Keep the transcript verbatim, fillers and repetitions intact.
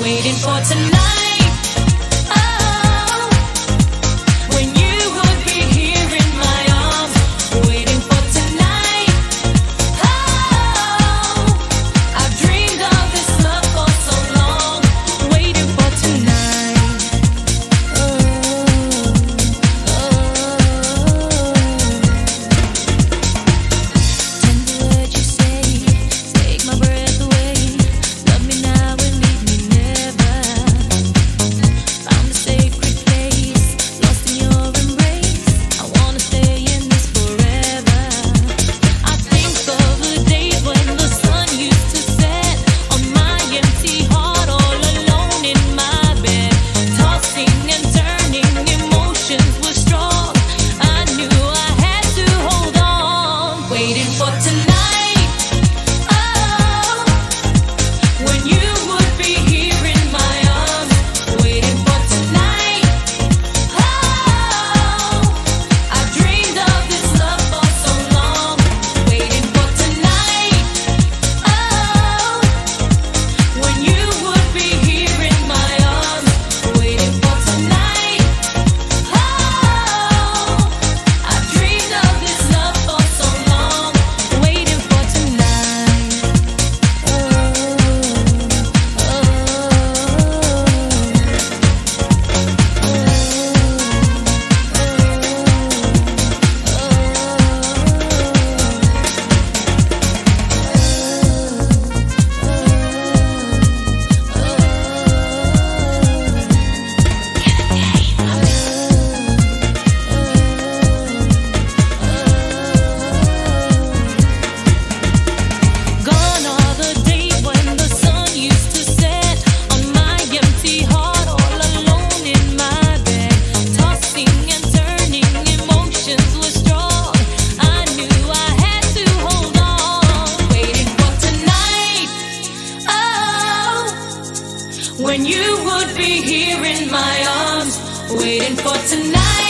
waiting for tonight. Oh, when you would be here in my arms, waiting for tonight. Oh, I've dreamed of this love for so long, waiting for tonight. Oh, oh, tender words you say, take my breath away. Love me now and leave me never. Found a sacred place, lost in your embrace. I wanna stay in this forever. I think of the days when the sun used to set on my empty heart, all alone in my bed, tossing and turning, emotions were strong. I knew I had to hold on, waiting for tonight. Oh, when you would be here in my arms, waiting for tonight. Oh, I've dreamed of this love for so long, waiting for tonight. Oh, when you would be here in my arms, waiting for tonight. Oh, I've dreamed of this love for so long, waiting for tonight. Oh, oh, gone are the days when the sun used to set on my empty heart, all alone in my bed, tossing and turning, emotions were strong. I knew I had to hold on, waiting for tonight. Oh, when you would be here in my arms, waiting for tonight.